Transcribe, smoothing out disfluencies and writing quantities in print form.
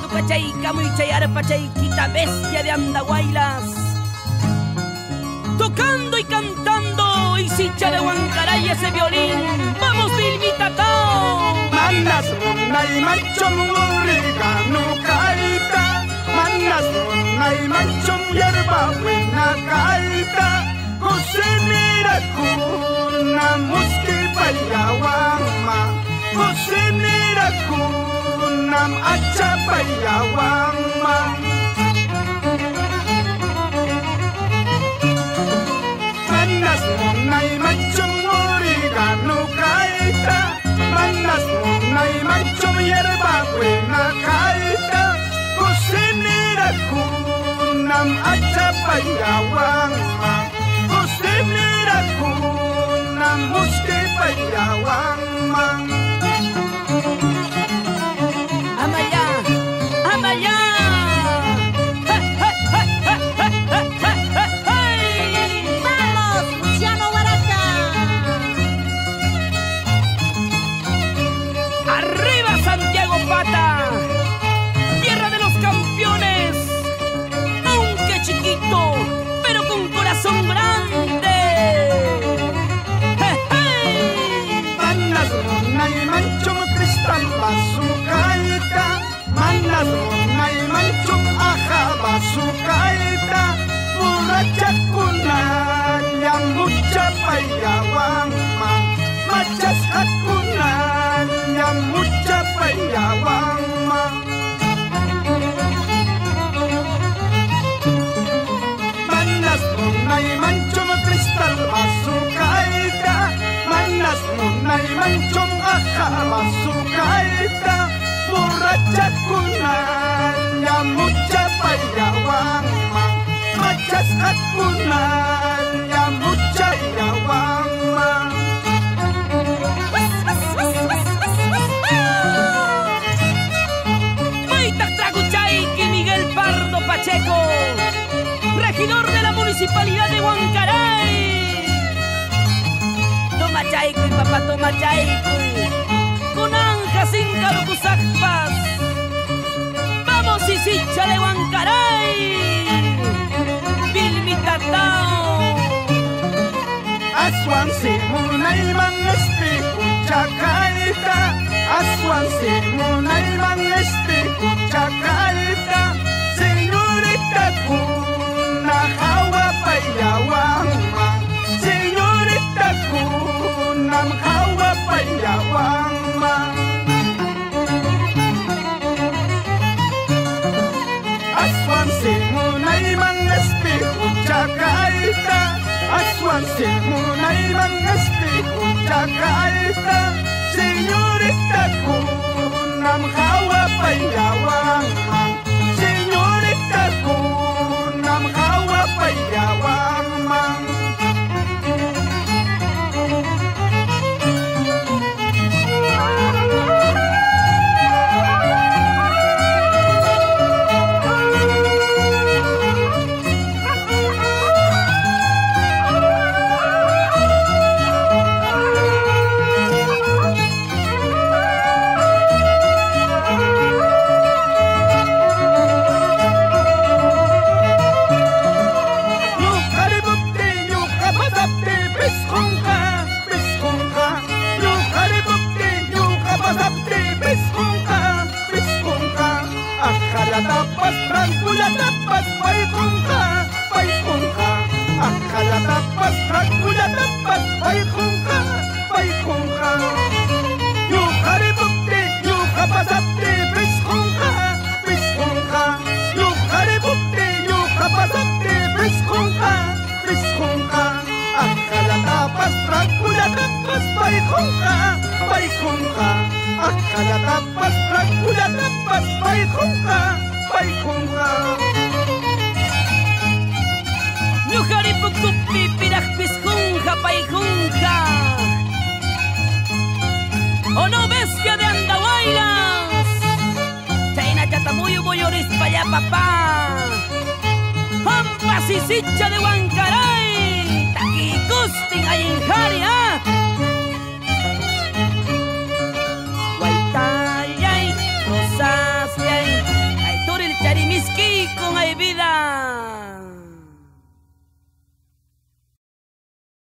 tu cachay, camu y chayar pachayquita, bestia de Andahuaylas. Tocando y cantando, y sicha de Huancaray ese violín. ¡Vamos, Vilmitatao! Manas munay manchom origano kaita. Manas munay manchom yerba buena kaita. Cocinera kuna muski payawangma. Cocinera kunam acha payawangma. Manas munay manchom origano kaita. Manas munay manchom yerba buena kaita. Cocinera kunam acha payawangma. Cocinera kunam muski payawangma. Amaya, Amaya. ¡Vamos, Luciano Huaraca! ¡Arriba Santiago Pata! ¡Tierra de los campeones! Aunque chiquito, pero con corazón grande. Manas munay manchom cristal basukaita. Manas munay manchom aja basukaita. Murachak kunan yang mucha payawangma. Machas hakunan yang mucha payawangma. Manas munay manchom cristal basukaita. Manas munay manchom aja basukaita. Murachak kunan yang mucha payawangma. Machas hakunan yang mucha payawangma. Maitactracuchayqui Miguel Pardo Pacheco, regidor de la municipalidad de Huancaray. Toma chaycuy, papá, toma chaycuy, con anja sin carucusacpas. Vamos, Isicha de Huancaray, Vilmitatao. Aswan si munay mang espejo kaita. Aswan si munay mang espejo kaita. Señorita kuna hawa payawangma. Señorita kuna hawa payawangma. Aswan si munay mang espejo kaita. Aswan si munay mang espejo kaita. Señorita kunam hawa payawangma. Señorita kunam hawa payawangma. Tapas, tranquila tapas, paykunka, paykunka. Akala tapas, tranquila tapas, paykunka, paykunka. Yuhari bukti, yuhapasapti, piskunka, piskunka. Yuhari bukti, yuhapasapti, piskunka, piskunka. Akala tapas, tranquila tapas, paykunka, paykunka. Akala tapas, tranquila tapas, paykunka, paykunka. Ñuqaripukupi piraqpiskunqa paykunqa. ¡Oh no, bestia de Andahuaylas! Chayna chatamuyo boyorispa ya papá. Pampas y sicha de Huancaray. Taquikustin ayinjari, ¿ah? Guaitayay, rosas yay. México, mi vida.